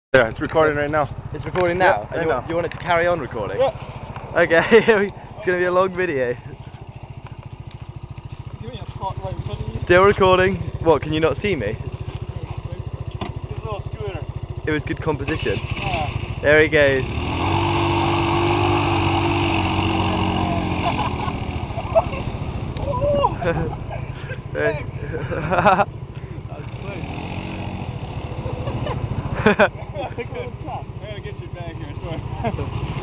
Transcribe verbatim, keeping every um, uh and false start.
Yeah, it's recording right now. It's recording now? Yeah, and you, I want, know. you want it to carry on recording? Yeah. Okay, it's going to be a long video. Give me a spot right in front of you. Still recording. What, can you not see me? This little scooter. It was good composition. Yeah. There he goes. That was close. I gotta get you back here, sorry.